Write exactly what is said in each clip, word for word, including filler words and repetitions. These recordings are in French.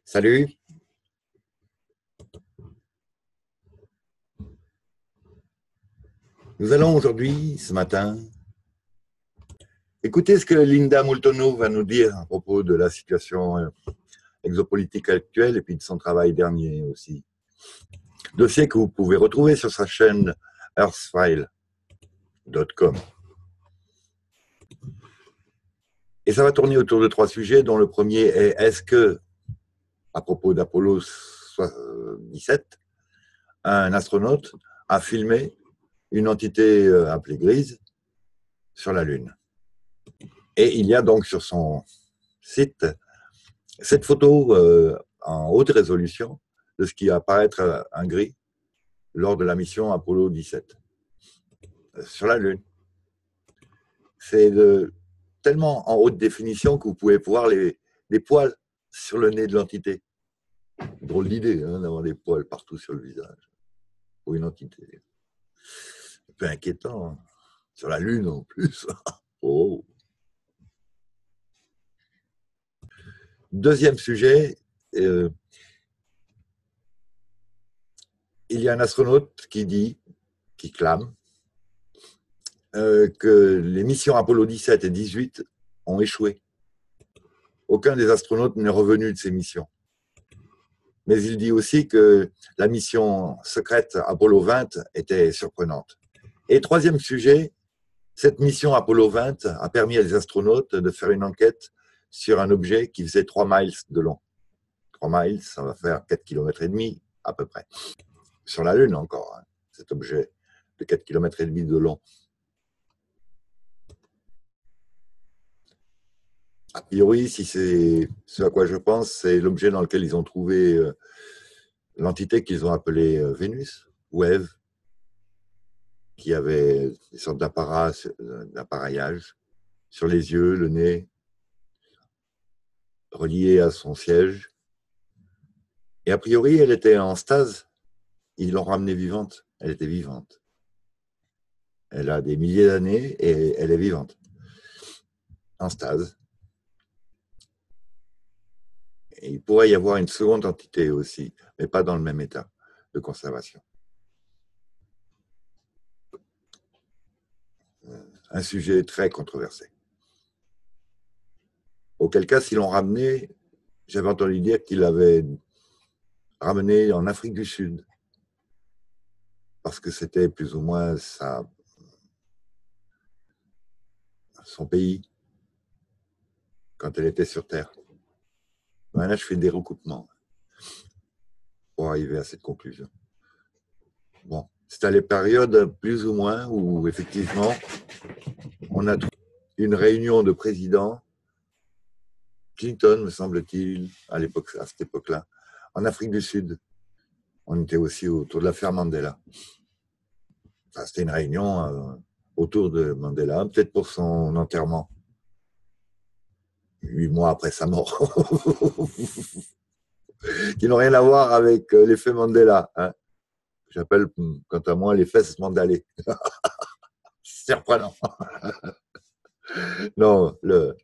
Salut. Nous allons aujourd'hui, ce matin, écouter ce que Linda Moultonneau va nous dire à propos de la situation exopolitique actuelle et puis de son travail dernier aussi. Dossier que vous pouvez retrouver sur sa chaîne earthfile point com. Et ça va tourner autour de trois sujets, dont le premier est est-ce que, à propos d'Apollo dix-sept, un astronaute a filmé une entité appelée Grise sur la Lune. Et il y a donc sur son site cette photo euh, en haute résolution de ce qui va apparaître en gris lors de la mission Apollo dix-sept sur la Lune. C'est tellement en haute définition que vous pouvez voir les, les poils sur le nez de l'entité. Drôle d'idée hein, d'avoir des poils partout sur le visage pour une entité. Un peu inquiétant, hein. Sur la Lune en plus. Oh. Deuxième sujet, euh, il y a un astronaute qui dit, qui clame, euh, que les missions Apollo dix-sept et dix-huit ont échoué. Aucun des astronautes n'est revenu de ces missions. Mais il dit aussi que la mission secrète Apollo vingt était surprenante. Et troisième sujet, cette mission Apollo vingt a permis à des astronautes de faire une enquête sur un objet qui faisait trois miles de long. trois miles, ça va faire quatre kilomètres et demi à peu près. Sur la Lune encore, hein, cet objet de quatre kilomètres et demi de long. A priori, si c'est ce à quoi je pense, c'est l'objet dans lequel ils ont trouvé euh, l'entité qu'ils ont appelée euh, Vénus, ou Ève, qui avait des sortes d'appareillage sur les yeux, le nez, relié à son siège. Et a priori, elle était en stase. Ils l'ont ramenée vivante. Elle était vivante. Elle a des milliers d'années et elle est vivante. En stase. Et il pourrait y avoir une seconde entité aussi, mais pas dans le même état de conservation. Un sujet très controversé. Auquel cas, s'ils l'ont ramené, j'avais entendu dire qu'il l'avait ramené en Afrique du Sud, parce que c'était plus ou moins sa, son pays, quand elle était sur Terre. Là, je fais des recoupements pour arriver à cette conclusion. Bon, c'est à les périodes plus ou moins où, effectivement, on a une réunion de présidents, Clinton, me semble-t-il, à l'époque, à cette époque-là, en Afrique du Sud. On était aussi autour de l'affaire Mandela. Enfin, c'était une réunion euh, autour de Mandela, peut-être pour son enterrement. Huit mois après sa mort. Qui n'ont rien à voir avec l'effet Mandela. Hein. J'appelle, quant à moi, les fesses mandalées. C'est surprenant. Non, le...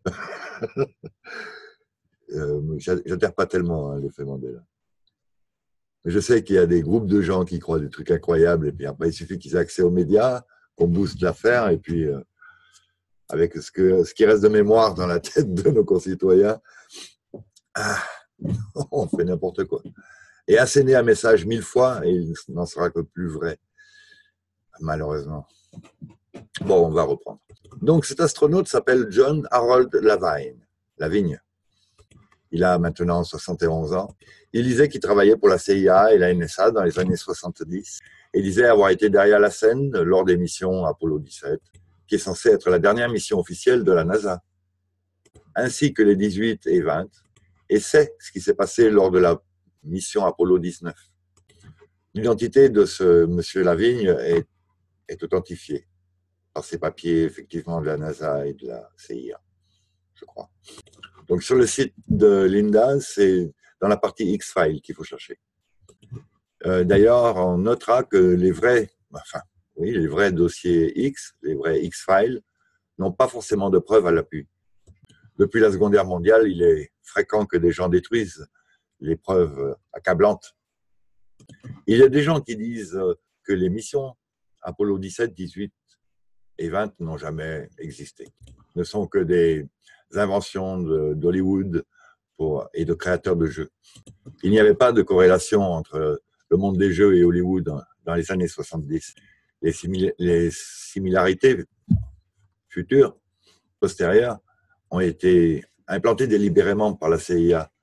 euh, j'adhère pas tellement à l'effet Mandela. Mais je sais qu'il y a des groupes de gens qui croient des trucs incroyables, et puis après, il suffit qu'ils aient accès aux médias, qu'on booste l'affaire, et puis, euh, avec ce, que, ce qui reste de mémoire dans la tête de nos concitoyens, ah, on fait n'importe quoi. Et asséner un message mille fois, et il n'en sera que plus vrai, malheureusement. Bon, on va reprendre. Donc, cet astronaute s'appelle John Harold Lavigne. Lavigne. Il a maintenant soixante et onze ans. Il disait qu'il travaillait pour la C I A et la N S A dans les années soixante-dix. Et disait avoir été derrière la scène lors des missions Apollo dix-sept, qui est censée être la dernière mission officielle de la NASA, ainsi que les dix-huit et vingt. Et c'est ce qui s'est passé lors de la mission Apollo dix-neuf. L'identité de ce monsieur Lavigne est, est authentifiée par ses papiers, effectivement, de la NASA et de la C I A, je crois. Donc, sur le site de Linda, c'est dans la partie X-File qu'il faut chercher. Euh, D'ailleurs, on notera que les vrais, enfin, oui, les vrais dossiers X, les vrais X-Files, n'ont pas forcément de preuves à l'appui. Depuis la Seconde Guerre mondiale, il est fréquent que des gens détruisent les preuves accablantes. Il y a des gens qui disent que les missions Apollo dix-sept, dix-huit et vingt n'ont jamais existé. Ne sont que des inventions d'Hollywood et de créateurs de jeux. Il n'y avait pas de corrélation entre le monde des jeux et Hollywood dans les années soixante-dix. Les, simil les similarités futures, postérieures, ont été implantées délibérément par la C I A.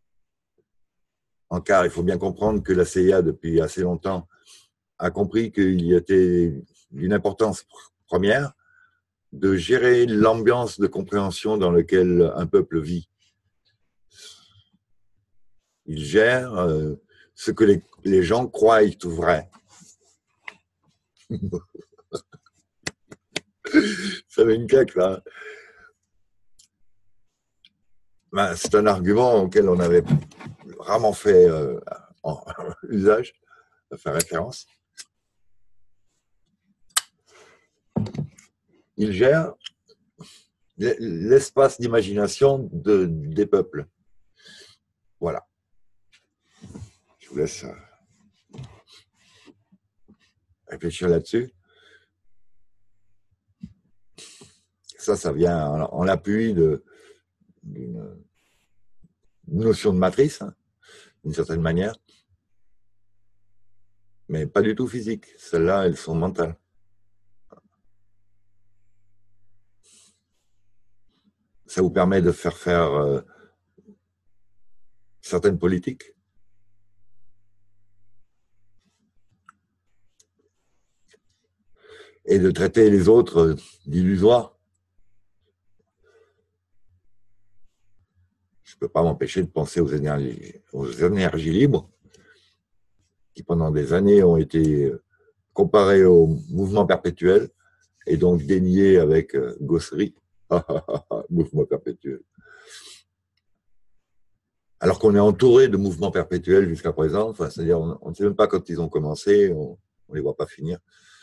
En car, il faut bien comprendre que la C I A, depuis assez longtemps, a compris qu'il y était d'une importance première de gérer l'ambiance de compréhension dans laquelle un peuple vit. Il gère euh, ce que les, les gens croient être vrai. Ça met une claque, là. Ben, c'est un argument auquel on avait rarement fait euh, en usage, à faire référence. Il gère l'espace d'imagination de, des peuples. Voilà. Je vous laisse réfléchir là-dessus. Ça, ça vient en l'appui d'une notion de matrice, hein, d'une certaine manière, mais pas du tout physique. Celles-là, elles sont mentales. Ça vous permet de faire faire euh, certaines politiques. Et de traiter les autres d'illusoires. Je ne peux pas m'empêcher de penser aux énergies, aux énergies libres qui, pendant des années, ont été comparées au mouvement perpétuel et donc déniées avec euh, gosserie. Mouvement perpétuel. Alors qu'on est entouré de mouvements perpétuels jusqu'à présent, enfin, c'est-à-dire on, on ne sait même pas quand ils ont commencé, on ne les voit pas finir.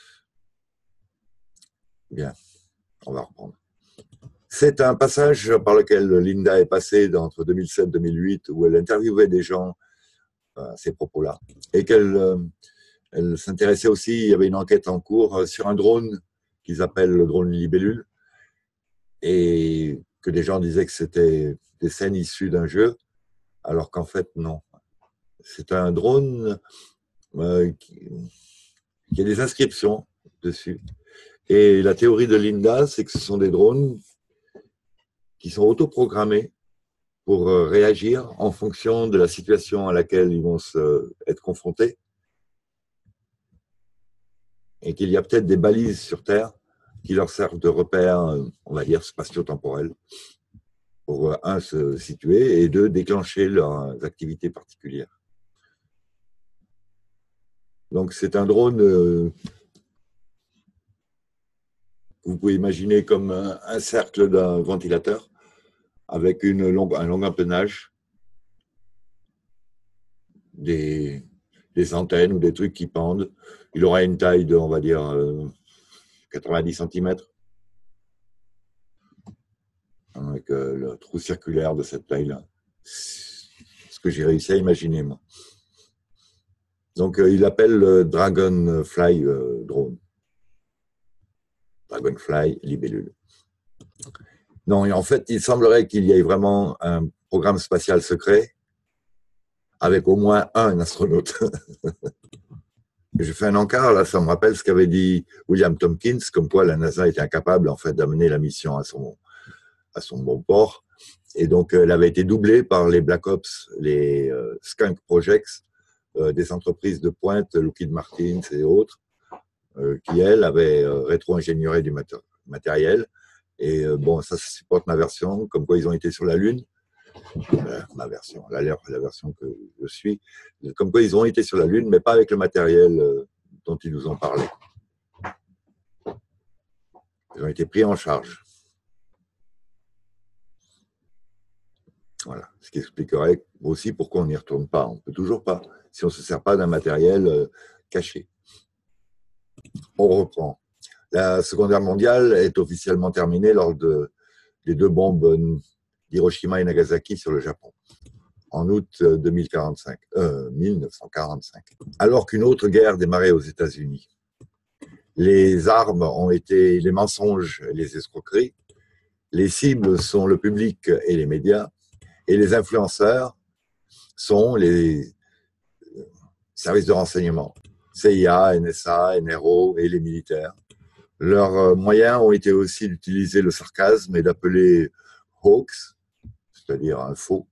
Bien, on va reprendre. C'est un passage par lequel Linda est passée entre deux mille sept et deux mille huit, où elle interviewait des gens à ces propos-là, et qu'elle euh, elle s'intéressait aussi, il y avait une enquête en cours sur un drone qu'ils appellent le drone Libellule, et que des gens disaient que c'était des scènes issues d'un jeu, alors qu'en fait, non. C'est un drone euh, qui, qui a des inscriptions dessus. Et la théorie de Linda, c'est que ce sont des drones qui sont autoprogrammés pour réagir en fonction de la situation à laquelle ils vont se, être confrontés. Et qu'il y a peut-être des balises sur Terre qui leur servent de repères, on va dire, spatio-temporels, pour, un, se situer, et deux, déclencher leurs activités particulières. Donc, c'est un drone euh, que vous pouvez imaginer comme un, un cercle d'un ventilateur avec une longue, un long empennage, des, des antennes ou des trucs qui pendent. Il aura une taille de, on va dire, euh, quatre-vingt-dix centimètres, avec euh, le trou circulaire de cette taille-là. Ce que j'ai réussi à imaginer, moi. Donc, euh, il appelle le Dragonfly euh, drone. Dragonfly Libellule. Non, et en fait, il semblerait qu'il y ait vraiment un programme spatial secret avec au moins un astronaute. Je fais un encart, là, ça me rappelle ce qu'avait dit William Tompkins, comme quoi la NASA était incapable, en fait, d'amener la mission à son, à son bon port. Et donc, elle avait été doublée par les Black Ops, les euh, Skunk Projects, euh, des entreprises de pointe, Lockheed Martin et autres, euh, qui, elles, avaient euh, rétro-ingénieur du maté matériel. Et euh, bon, ça, ça supporte ma version, comme quoi ils ont été sur la Lune. Euh, ma version, la, la version que je suis. Comme quoi ils ont été sur la Lune, mais pas avec le matériel euh, dont ils nous ont parlé. Ils ont été pris en charge. Voilà, ce qui expliquerait aussi pourquoi on n'y retourne pas. On ne peut toujours pas, si on ne se sert pas d'un matériel euh, caché. On reprend. La Seconde Guerre mondiale est officiellement terminée lors de, des deux bombes d'Hiroshima et Nagasaki sur le Japon. en août deux mille quarante-cinq, euh, mille neuf cent quarante-cinq, alors qu'une autre guerre démarrait aux États-Unis. Les armes ont été les mensonges et les escroqueries. Les cibles sont le public et les médias. Et les influenceurs sont les services de renseignement, C I A, N S A, N R O et les militaires. Leurs moyens ont été aussi d'utiliser le sarcasme et d'appeler hoax, c'est-à-dire un faux,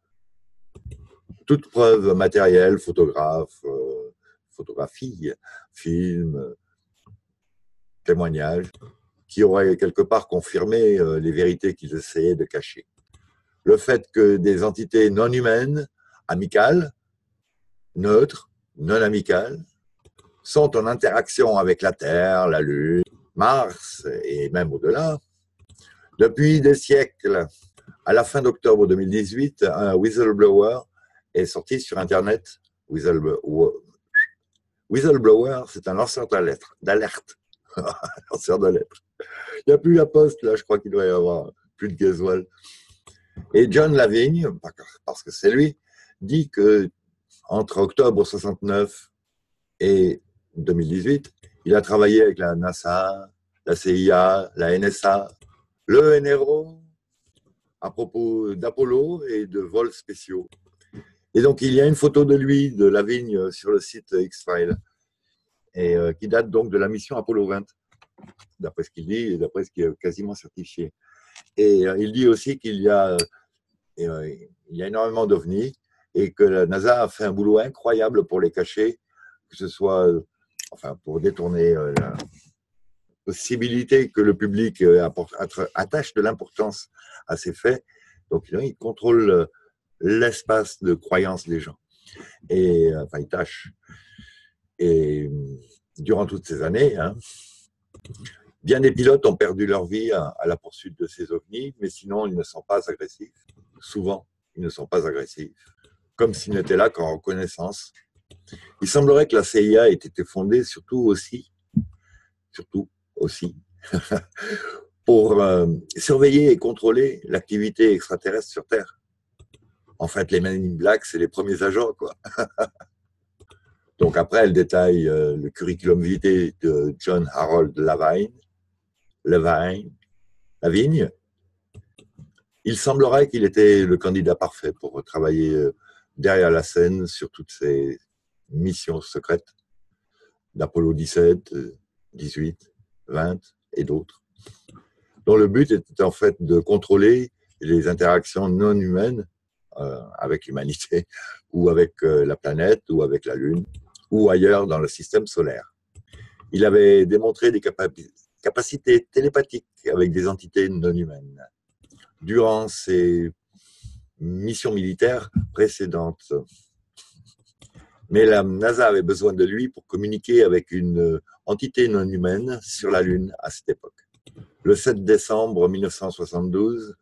toute preuve matérielle, photographe, euh, photographie, film, témoignage, qui aurait quelque part confirmé euh, les vérités qu'ils essayaient de cacher. Le fait que des entités non humaines, amicales, neutres, non amicales, sont en interaction avec la Terre, la Lune, Mars et même au-delà. Depuis des siècles, à la fin d'octobre deux mille dix-huit, un whistleblower est sorti sur Internet. Whistleblower, whistleblower c'est un lanceur d'alerte. lanceur d'alerte. Il n'y a plus la poste, là, je crois qu'il doit y avoir plus de gasoil. Et John Lavigne, parce que c'est lui, dit que entre octobre soixante-neuf et deux mille dix-huit, il a travaillé avec la NASA, la C I A, la N S A, le N R O, à propos d'Apollo et de vols spéciaux. Et donc, il y a une photo de lui, de Lavigne, sur le site X-Files, et euh, qui date donc de la mission Apollo vingt, d'après ce qu'il dit et d'après ce qui est quasiment certifié. Et euh, il dit aussi qu'il y a, euh, il y a énormément d'ovnis et que la NASA a fait un boulot incroyable pour les cacher, que ce soit, euh, enfin, pour détourner euh, la possibilité que le public euh, apporte, attache de l'importance à ces faits. Donc, il contrôle euh, l'espace de croyance des gens. Et, enfin, il tâche. Et durant toutes ces années, hein, bien des pilotes ont perdu leur vie à, à la poursuite de ces ovnis, mais sinon, ils ne sont pas agressifs. Souvent, ils ne sont pas agressifs, comme s'ils n'étaient là qu'en reconnaissance. Il semblerait que la C I A ait été fondée surtout aussi, surtout aussi, pour euh, surveiller et contrôler l'activité extraterrestre sur Terre. En fait, les Men in Black, c'est les premiers agents, quoi. Donc après, elle détaille euh, le curriculum vitae de John Harold Lavigne, Lavigne, Lavigne. Il semblerait qu'il était le candidat parfait pour travailler euh, derrière la scène sur toutes ces missions secrètes d'Apollo dix-sept, dix-huit, vingt et d'autres, dont le but était en fait de contrôler les interactions non humaines euh, avec l'humanité, ou avec euh, la planète, ou avec la Lune, ou ailleurs dans le système solaire. Il avait démontré des capaci- capacités télépathiques avec des entités non humaines. Durant ses missions militaires précédentes. Mais la NASA avait besoin de lui pour communiquer avec une entité non humaine sur la Lune à cette époque. Le sept décembre mille neuf cent soixante-douze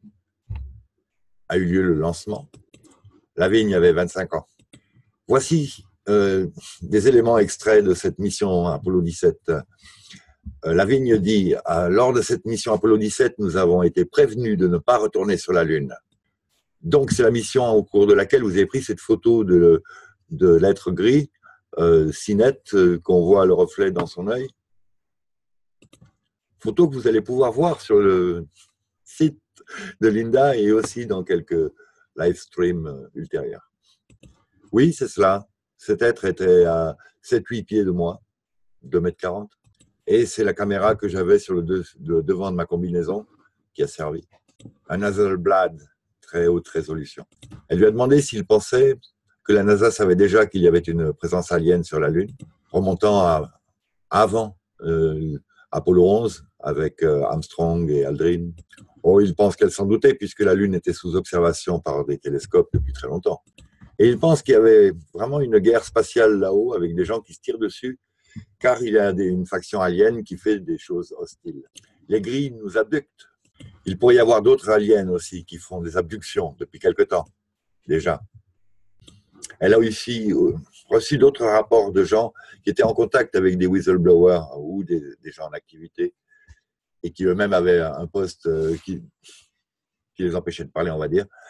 a eu lieu le lancement. Lavigne avait vingt-cinq ans. Voici euh, des éléments extraits de cette mission Apollo dix-sept. Euh, Lavigne dit euh, « Lors de cette mission Apollo dix-sept, nous avons été prévenus de ne pas retourner sur la Lune. » Donc, c'est la mission au cours de laquelle vous avez pris cette photo de, de l'être gris, euh, si nette euh, qu'on voit le reflet dans son œil. Photo que vous allez pouvoir voir sur le site de Linda et aussi dans quelques live streams ultérieurs. Oui, c'est cela. Cet être était à sept huit pieds de moi, deux mètres quarante. Et c'est la caméra que j'avais sur le, de, le devant de ma combinaison qui a servi. Un Hasselblad, très haute résolution. Elle lui a demandé s'il pensait que la NASA savait déjà qu'il y avait une présence alien sur la Lune, remontant à avant euh, Apollo onze avec euh, Armstrong et Aldrin. Oh, il pense qu'elle s'en doutait puisque la Lune était sous observation par des télescopes depuis très longtemps. Et il pense qu'il y avait vraiment une guerre spatiale là-haut avec des gens qui se tirent dessus car il y a des, une faction alien qui fait des choses hostiles. Les gris nous abductent. Il pourrait y avoir d'autres aliens aussi qui font des abductions depuis quelque temps, déjà. Elle a aussi reçu d'autres rapports de gens qui étaient en contact avec des whistleblowers ou des, des gens en activité et qui eux-mêmes avaient un poste qui, qui les empêchait de parler, on va dire.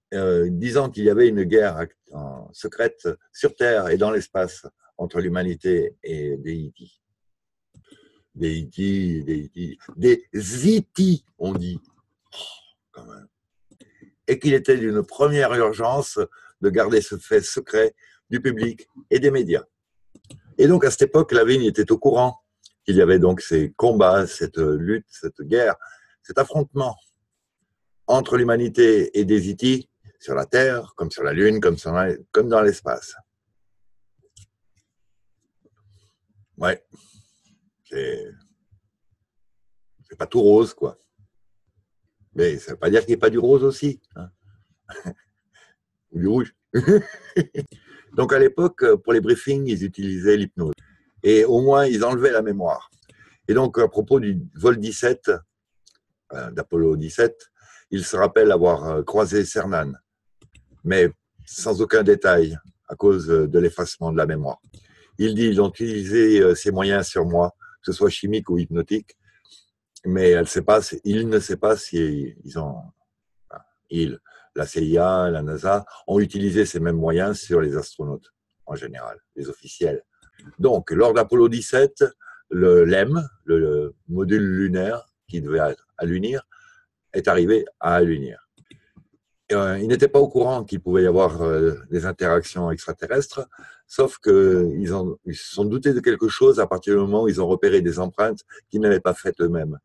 euh, disant qu'il y avait une guerre en secrète sur Terre et dans l'espace entre l'humanité et des Hiti. Des Hiti, des Hiti, des Ziti, on dit. Oh, quand même. Et qu'il était d'une première urgence de garder ce fait secret du public et des médias. Et donc, à cette époque, Lavigne était au courant qu'il y avait donc ces combats, cette lutte, cette guerre, cet affrontement entre l'humanité et des Hiti sur la Terre, comme sur la Lune, comme, sur la, comme dans l'espace. Ouais, c'est, c'est pas tout rose, quoi. Mais ça ne veut pas dire qu'il n'y ait pas du rose aussi, hein. Ou du rouge. Donc, à l'époque, pour les briefings, ils utilisaient l'hypnose. Et au moins, ils enlevaient la mémoire. Et donc, à propos du vol dix-sept, euh, d'Apollo dix-sept, il se rappelle avoir croisé Cernan, mais sans aucun détail, à cause de l'effacement de la mémoire. Il dit, ils ont utilisé ces moyens sur moi, que ce soit chimique ou hypnotique, mais elle sait pas, il ne sait pas si ils ont, enfin, il, la C I A, la NASA, ont utilisé ces mêmes moyens sur les astronautes, en général, les officiels. Donc, lors d'Apollo dix-sept, le L E M, le module lunaire qui devait allunir, est arrivé à allunir. Euh, il n'était pas au courant qu'il pouvait y avoir euh, des interactions extraterrestres, sauf qu'ils ils se sont doutés de quelque chose à partir du moment où ils ont repéré des empreintes qu'ils n'avaient pas faites eux-mêmes.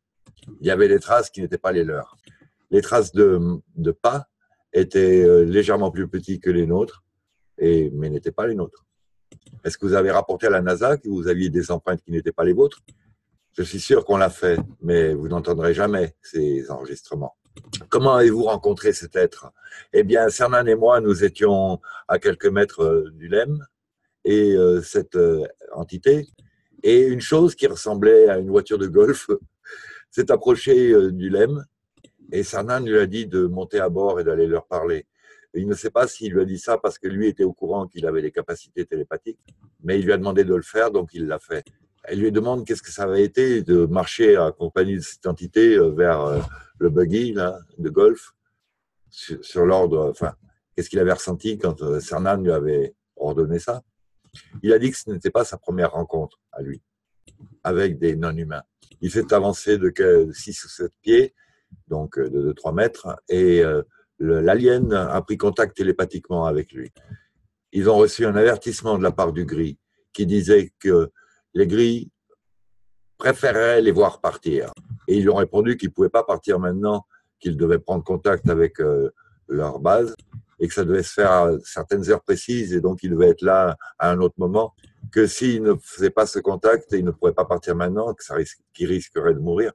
Il y avait des traces qui n'étaient pas les leurs. Les traces de, de pas étaient euh, légèrement plus petites que les nôtres, et, mais n'étaient pas les nôtres. Est-ce que vous avez rapporté à la NASA que vous aviez des empreintes qui n'étaient pas les vôtres? Je suis sûr qu'on l'a fait, mais vous n'entendrez jamais ces enregistrements. Comment avez-vous rencontré cet être? Eh bien, Cernan et moi, nous étions à quelques mètres du L E M et euh, cette euh, entité, et une chose qui ressemblait à une voiture de golf s'est approchée euh, du L E M, et Cernan lui a dit de monter à bord et d'aller leur parler. Et il ne sait pas s'il lui a dit ça parce que lui était au courant qu'il avait des capacités télépathiques, mais il lui a demandé de le faire, donc il l'a fait. Elle lui demande qu'est-ce que ça avait été de marcher accompagné de cette entité vers le buggy là, de golf, sur, sur l'ordre, enfin, qu'est-ce qu'il avait ressenti quand Cernan lui avait ordonné ça. Il a dit que ce n'était pas sa première rencontre à lui, avec des non-humains. Il s'est avancé de six ou sept pieds, donc de deux à trois mètres, et l'alien a pris contact télépathiquement avec lui. Ils ont reçu un avertissement de la part du gris qui disait que les gris préféreraient les voir partir. Et ils lui ont répondu qu'ils ne pouvaient pas partir maintenant, qu'ils devaient prendre contact avec euh, leur base et que ça devait se faire à certaines heures précises et donc ils devaient être là à un autre moment, que s'ils ne faisaient pas ce contact, ils ne pourraient pas partir maintenant, que ça risque, qu'ils risqueraient de mourir.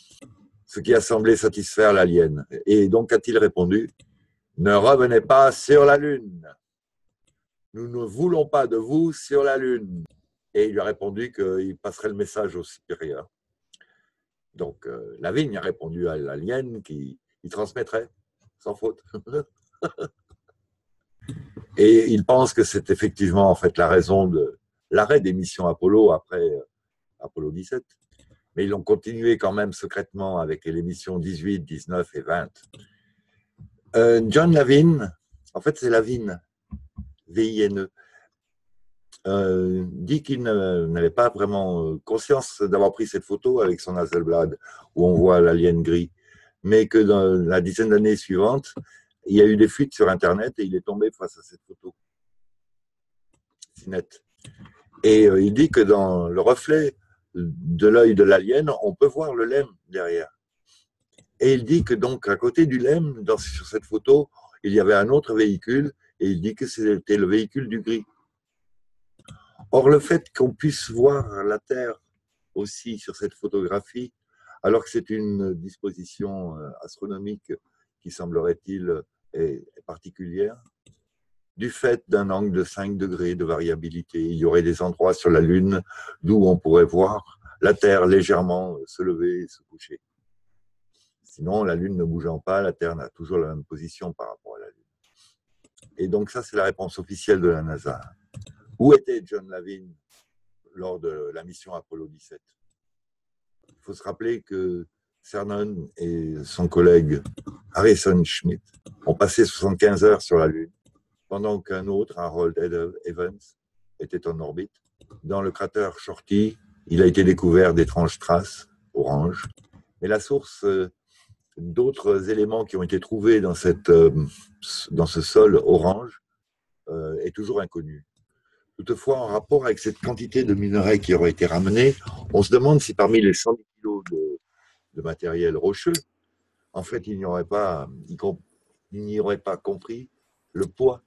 Ce qui a semblé satisfaire l'alien. Et donc a-t-il répondu, ne revenez pas sur la Lune. Nous ne voulons pas de vous sur la Lune. Et il lui a répondu qu'il passerait le message au supérieur. Donc, euh, Lavigne a répondu à l'alien qui il transmettrait, sans faute. Et il pense que c'est effectivement en fait la raison de l'arrêt des missions Apollo après euh, Apollo dix-sept. Mais ils ont continué quand même secrètement avec les missions dix-huit, dix-neuf et vingt. Euh, John Lavigne, en fait c'est Lavigne, V I N E, Euh, dit qu'il n'avait pas vraiment conscience d'avoir pris cette photo avec son Hasselblad où on voit l'alien gris, mais que dans la dizaine d'années suivantes, il y a eu des fuites sur Internet et il est tombé face à cette photo. C'est net. Et euh, il dit que dans le reflet de l'œil de l'alien, on peut voir le L E M derrière. Et il dit que donc à côté du L E M, dans, sur cette photo, il y avait un autre véhicule et il dit que c'était le véhicule du gris. Or, le fait qu'on puisse voir la Terre aussi sur cette photographie, alors que c'est une disposition astronomique qui semblerait-il est particulière, du fait d'un angle de cinq degrés de variabilité, il y aurait des endroits sur la Lune d'où on pourrait voir la Terre légèrement se lever et se coucher. Sinon, la Lune ne bougeant pas, la Terre n'a toujours la même position par rapport à la Lune. Et donc ça, c'est la réponse officielle de la NASA. Où était John Lavigne lors de la mission Apollo dix-sept? Il faut se rappeler que Cernan et son collègue Harrison Schmitt ont passé soixante-quinze heures sur la Lune, pendant qu'un autre, Harold Evans, était en orbite. Dans le cratère Shorty, il a été découvert d'étranges traces oranges. Mais la source d'autres éléments qui ont été trouvés dans, cette, dans ce sol orange est toujours inconnue. Toutefois, en rapport avec cette quantité de minerais qui aurait été ramenée, on se demande si parmi les cent dix kilos de, de matériel rocheux, en fait, il n'y aurait pas, il n'y aurait pas compris le poids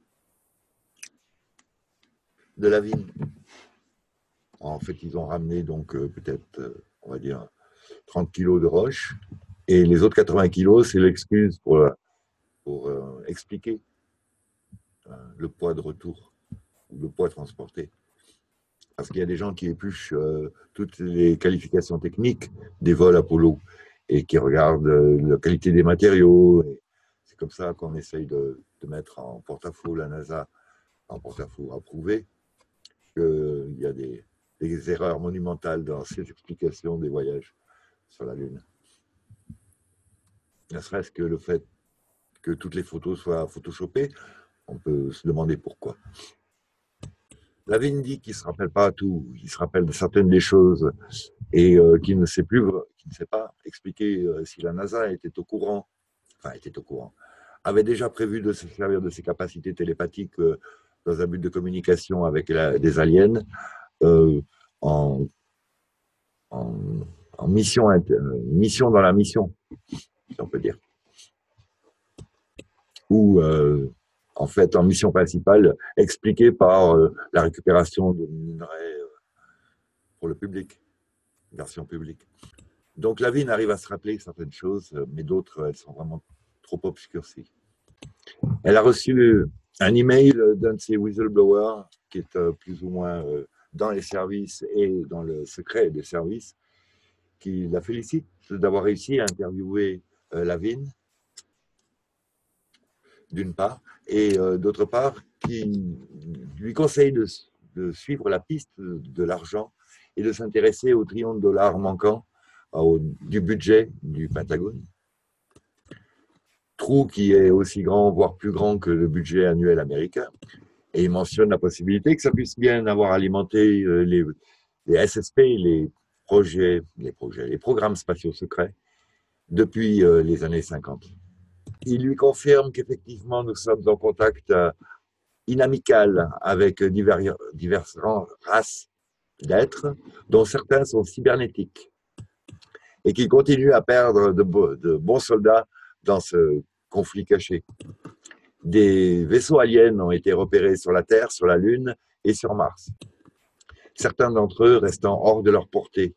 de la vigne. En fait, ils ont ramené donc euh, peut-être, euh, on va dire, trente kilos de roche, et les autres quatre-vingts kilos, c'est l'excuse pour, pour euh, expliquer euh, le poids de retour, ou le poids transporté. Parce qu'il y a des gens qui épluchent euh, toutes les qualifications techniques des vols Apollo et qui regardent euh, la qualité des matériaux. C'est comme ça qu'on essaye de, de mettre en porte-à-faux la NASA, en porte-à-faux approuvé, qu'il y a des, des erreurs monumentales dans ces explications des voyages sur la Lune. Ne serait-ce que le fait que toutes les photos soient photoshopées, on peut se demander pourquoi. Lavigne dit qu'il ne se rappelle pas tout, il se rappelle de certaines des choses et euh, qu'il ne sait plus, qu'il ne sait pas expliquer euh, si la NASA était au courant, enfin était au courant, avait déjà prévu de se servir de ses capacités télépathiques euh, dans un but de communication avec la, des aliens euh, en, en, en mission, mission dans la mission, si on peut dire. Ou euh, en fait, en mission principale, expliquée par euh, la récupération de minerais euh, pour le public, version publique. Donc Lavigne arrive à se rappeler certaines choses, mais d'autres, elles sont vraiment trop obscurcies. Elle a reçu un email d'un de ses whistleblowers, qui est euh, plus ou moins euh, dans les services et dans le secret des services, qui la félicite d'avoir réussi à interviewer euh, Lavigne, d'une part, et euh, d'autre part, qui lui conseille de, de suivre la piste de, de l'argent et de s'intéresser au trillion de dollars manquant au, du budget du Pentagone. Trou qui est aussi grand, voire plus grand que le budget annuel américain. Et il mentionne la possibilité que ça puisse bien avoir alimenté euh, les, les S S P, les projets, les projets, les programmes spatiaux secrets depuis euh, les années cinquante. Il lui confirme qu'effectivement, nous sommes en contact euh, inamical avec divers, diverses races d'êtres, dont certains sont cybernétiques, et qu'il continue à perdre de, de bons soldats dans ce conflit caché. Des vaisseaux aliens ont été repérés sur la Terre, sur la Lune et sur Mars. Certains d'entre eux restant hors de leur portée.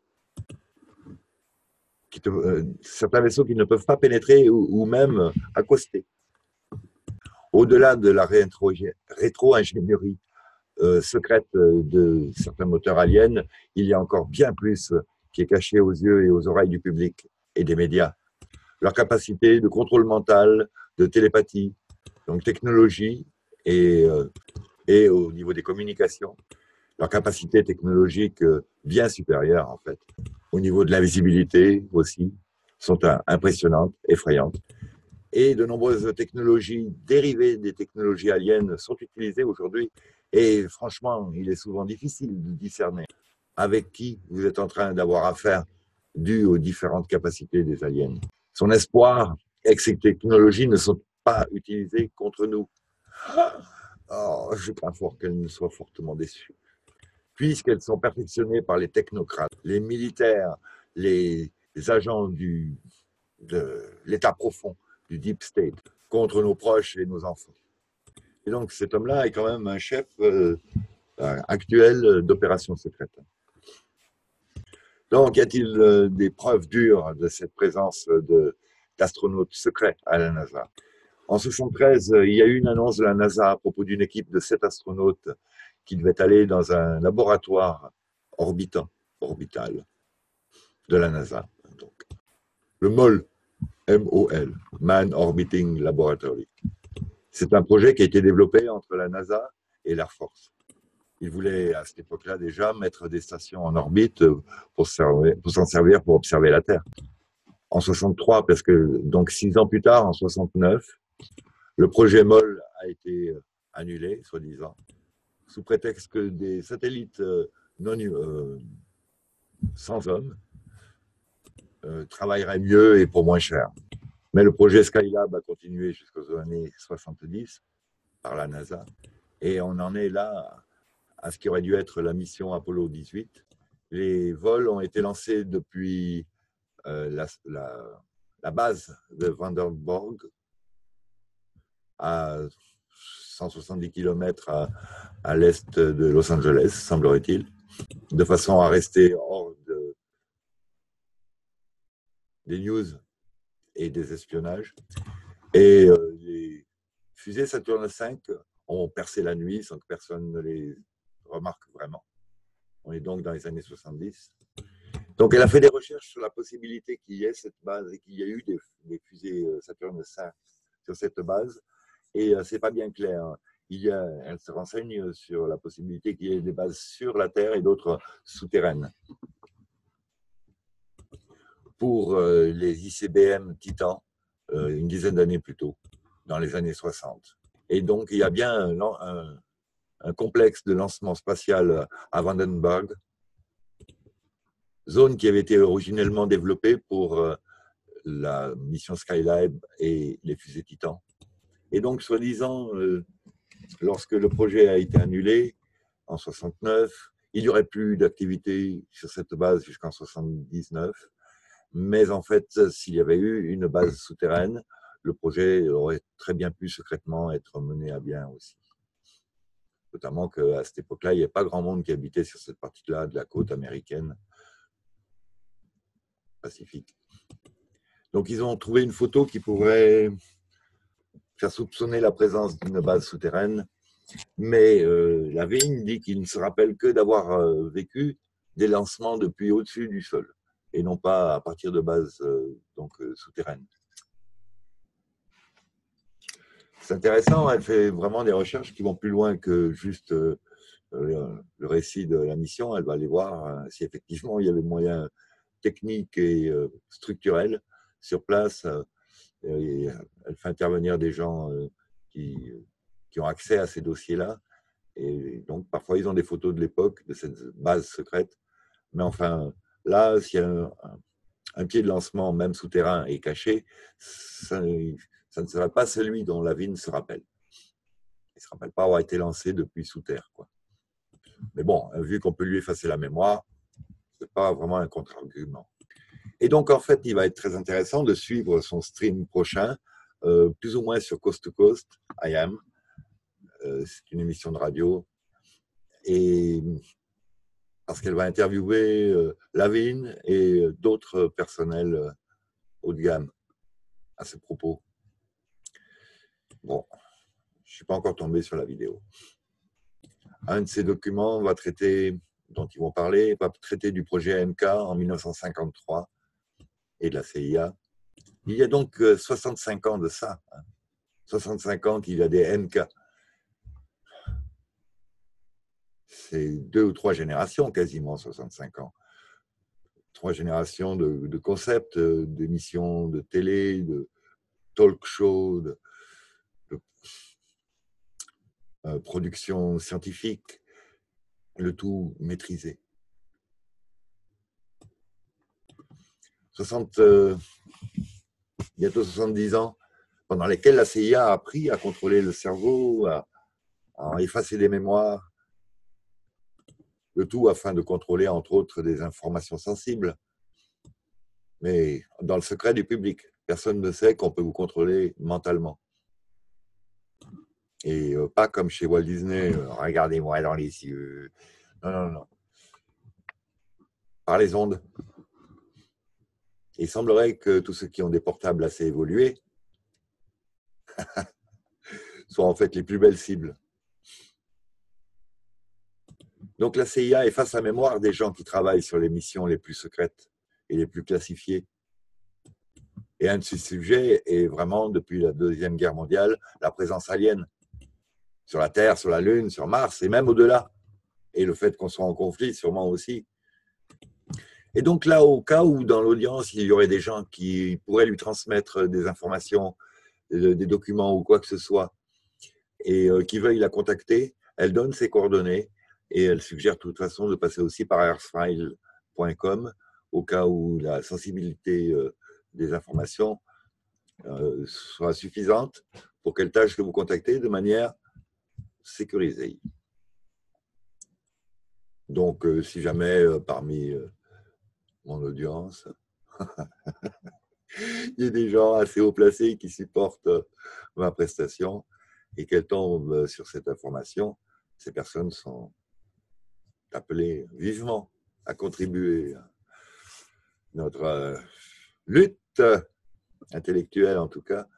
Qui te, euh, certains vaisseaux qui ne peuvent pas pénétrer ou, ou même accoster. Au-delà de la rétro-ingénierie euh, secrète de certains moteurs aliens, il y a encore bien plus qui est caché aux yeux et aux oreilles du public et des médias. Leur capacité de contrôle mental, de télépathie, donc technologie et, euh, et au niveau des communications, leur capacité technologique bien supérieure en fait. Au niveau de la visibilité aussi, sont impressionnantes, effrayantes. Et de nombreuses technologies dérivées des technologies aliens sont utilisées aujourd'hui. Et franchement, il est souvent difficile de discerner avec qui vous êtes en train d'avoir affaire dû aux différentes capacités des aliens. Son espoir est que ces technologies ne sont pas utilisées contre nous. Oh, je crains fort qu'elles ne soient fortement déçues. Puisqu'elles sont perfectionnées par les technocrates, les militaires, les, les agents du, de l'état profond, du deep state, contre nos proches et nos enfants. Et donc cet homme-là est quand même un chef euh, actuel d'opérations secrètes. Donc y a-t-il euh, des preuves dures de cette présence de, d'astronautes secrets à la NASA? En soixante-treize, il y a eu une annonce de la NASA à propos d'une équipe de sept astronautes qui devaient aller dans un laboratoire orbitant, orbital de la NASA. Donc, le M O L, M O L, Man Orbiting Laboratory. C'est un projet qui a été développé entre la NASA et l'Air Force. Ils voulaient, à cette époque-là déjà, mettre des stations en orbite pour s'en servir pour observer la Terre. en soixante-trois, parce que donc six ans plus tard, en soixante-neuf, le projet M O L a été annulé, soi-disant, sous prétexte que des satellites non, euh, sans hommes euh, travailleraient mieux et pour moins cher. Mais le projet Skylab a continué jusqu'aux années soixante-dix par la NASA, et on en est là à ce qui aurait dû être la mission Apollo dix-huit. Les vols ont été lancés depuis euh, la, la, la base de Vandenborg à cent soixante-dix kilomètres à, à l'est de Los Angeles, semblerait-il, de façon à rester hors de, des news et des espionnages. Et euh, les fusées Saturne cinq ont percé la nuit sans que personne ne les remarque vraiment. On est donc dans les années soixante-dix. Donc, elle a fait des recherches sur la possibilité qu'il y ait cette base et qu'il y ait eu des, des fusées Saturne cinq sur cette base. Et euh, c'est pas bien clair. Il y a, elle se renseigne sur la possibilité qu'il y ait des bases sur la Terre et d'autres souterraines. Pour euh, les I C B M Titan, euh, une dizaine d'années plus tôt, dans les années soixante. Et donc, il y a bien un, un, un complexe de lancement spatial à Vandenberg, zone qui avait été originellement développée pour euh, la mission Skylab et les fusées Titan. Et donc, soi-disant, euh, lorsque le projet a été annulé en soixante-neuf, il n'y aurait plus d'activité sur cette base jusqu'en soixante-dix-neuf. Mais en fait, s'il y avait eu une base souterraine, le projet aurait très bien pu secrètement être mené à bien aussi. Notamment qu'à cette époque-là, il n'y avait pas grand monde qui habitait sur cette partie-là de la côte américaine Pacifique. Donc, ils ont trouvé une photo qui pourrait faire soupçonner la présence d'une base souterraine, mais euh, Lavigne dit qu'il ne se rappelle que d'avoir euh, vécu des lancements depuis au-dessus du sol, et non pas à partir de bases euh, donc, euh, souterraines. C'est intéressant, elle fait vraiment des recherches qui vont plus loin que juste euh, le récit de la mission. Elle va aller voir euh, si effectivement il y avait moyens techniques et euh, structurels sur place. Euh, et elle fait intervenir des gens euh, qui, qui ont accès à ces dossiers-là. Et donc, parfois, ils ont des photos de l'époque, de cette base secrète. Mais enfin, là, s'il y a un, un pied de lancement, même souterrain, et caché, ça, ça ne serait pas celui dont Lavigne se rappelle. Il ne se rappelle pas avoir été lancé depuis sous terre, quoi. Mais bon, vu qu'on peut lui effacer la mémoire, ce n'est pas vraiment un contre-argument. Et donc, en fait, il va être très intéressant de suivre son stream prochain, euh, plus ou moins sur Coast to Coast, I Am. Euh, c'est une émission de radio. Et parce qu'elle va interviewer euh, Lavigne et d'autres personnels euh, haut de gamme à ce propos. Bon, je ne suis pas encore tombé sur la vidéo. Un de ces documents va traiter, dont ils vont parler, va traiter du projet M K en mille neuf cent cinquante-trois et de la C I A. Il y a donc soixante-cinq ans de ça. Hein. soixante-cinq ans qu'il y a des M K. C'est deux ou trois générations quasiment, soixante-cinq ans. Trois générations de, de concepts, d'émissions de télé, de talk show, de, de euh, production scientifique, le tout maîtrisé. soixante, euh, bientôt soixante-dix ans, pendant lesquels la C I A a appris à contrôler le cerveau, à, à effacer des mémoires, le tout afin de contrôler, entre autres, des informations sensibles, mais dans le secret du public. Personne ne sait qu'on peut vous contrôler mentalement. Et euh, pas comme chez Walt Disney, euh, regardez-moi dans les yeux. Non, non, non. Par les ondes. Il semblerait que tous ceux qui ont des portables assez évolués soient en fait les plus belles cibles. Donc la C I A efface la mémoire des gens qui travaillent sur les missions les plus secrètes et les plus classifiées. Et un de ces sujets est vraiment, depuis la Deuxième Guerre mondiale, la présence alien sur la Terre, sur la Lune, sur Mars et même au-delà. Et le fait qu'on soit en conflit, sûrement aussi. Et donc là, au cas où dans l'audience, il y aurait des gens qui pourraient lui transmettre des informations, des documents ou quoi que ce soit, et qui veuillent la contacter, elle donne ses coordonnées et elle suggère de toute façon de passer aussi par earthfile point com au cas où la sensibilité des informations soit suffisante pour qu'elle tâche de vous contacter de manière sécurisée. Donc, si jamais parmi mon audience, il y a des gens assez haut placés qui supportent ma prestation et qu'elles tombent sur cette information, ces personnes sont appelées vivement à contribuer à notre lutte intellectuelle, en tout cas,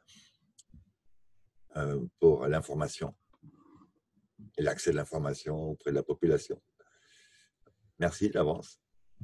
pour l'information et l'accès de l'information auprès de la population. Merci d'avance.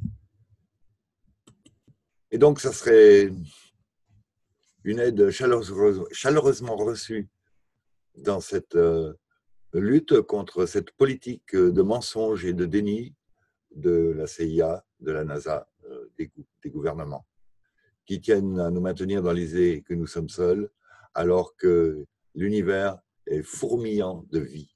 Et donc, ça serait une aide chaleureusement reçue dans cette lutte contre cette politique de mensonge et de déni de la C I A, de la NASA, des, des gouvernements, qui tiennent à nous maintenir dans l'idée que nous sommes seuls, alors que l'univers est fourmillant de vie.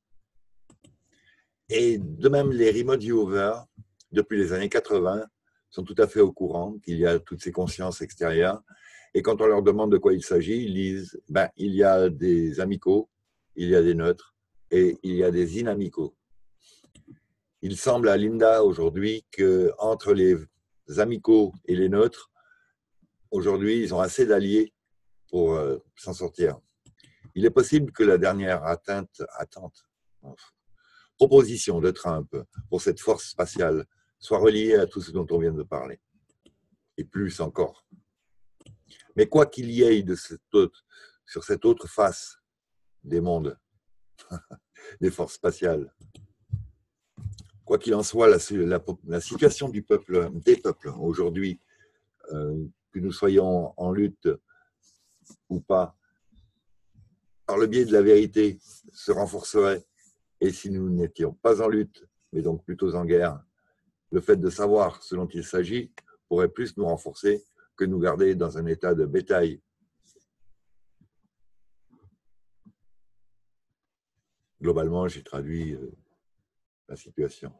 Et de même, les remote viewers, depuis les années quatre-vingt, sont tout à fait au courant qu'il y a toutes ces consciences extérieures. Et quand on leur demande de quoi il s'agit, ils disent ben, il y a des amicaux, il y a des neutres et il y a des inamicaux. Il semble à Linda aujourd'hui qu'entre les amicaux et les neutres, aujourd'hui, ils ont assez d'alliés pour euh, s'en sortir. Il est possible que la dernière atteinte, attente, proposition de Trump pour cette force spatiale soit reliée à tout ce dont on vient de parler, et plus encore. Mais quoi qu'il y ait de cette autre, sur cette autre face des mondes, des forces spatiales, quoi qu'il en soit, la, la, la situation du peuple, des peuples aujourd'hui, euh, que nous soyons en lutte ou pas, par le biais de la vérité, se renforcerait. Et si nous n'étions pas en lutte, mais donc plutôt en guerre, le fait de savoir ce dont il s'agit pourrait plus nous renforcer que nous garder dans un état de bétail. Globalement, j'ai traduit la situation.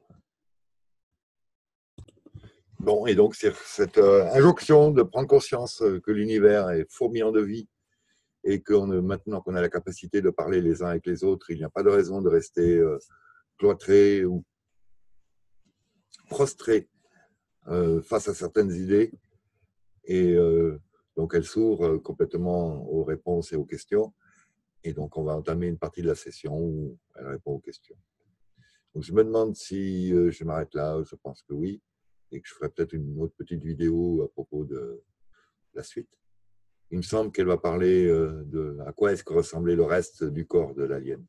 Bon, et donc c'est cette injonction de prendre conscience que l'univers est fourmillant de vie et que maintenant qu'on a la capacité de parler les uns avec les autres, il n'y a pas de raison de rester cloîtré ou prostré face à certaines idées. Et donc elle s'ouvre complètement aux réponses et aux questions. Et donc on va entamer une partie de la session où elle répond aux questions. Donc je me demande si je m'arrête là, je pense que oui, et que je ferai peut-être une autre petite vidéo à propos de la suite. Il me semble qu'elle va parler de à quoi est-ce que ressemblait le reste du corps de l'alien.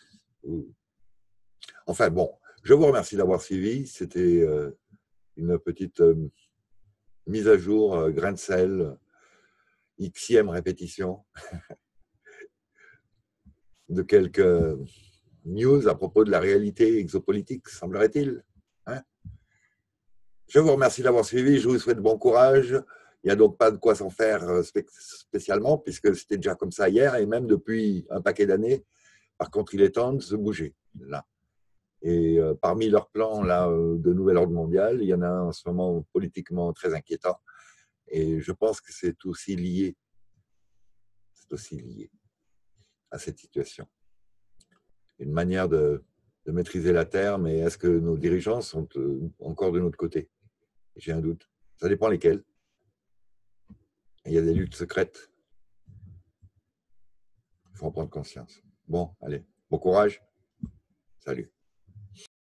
Enfin bon, je vous remercie d'avoir suivi. C'était une petite mise à jour, grain de sel, xième répétition de quelques news à propos de la réalité exopolitique, semblerait-il. Hein? Je vous remercie d'avoir suivi, je vous souhaite bon courage. Il n'y a donc pas de quoi s'en faire spécialement, puisque c'était déjà comme ça hier, et même depuis un paquet d'années. Par contre, il est temps de se bouger, là. Et euh, parmi leurs plans là, de nouvel ordre mondial, il y en a un en ce moment politiquement très inquiétant. Et je pense que c'est aussi lié, c'est aussi lié à cette situation. Une manière de, de maîtriser la Terre, mais est-ce que nos dirigeants sont encore de notre côté? J'ai un doute. Ça dépend lesquels. Il y a des luttes secrètes. Il faut en prendre conscience. Bon, allez, bon courage. Salut.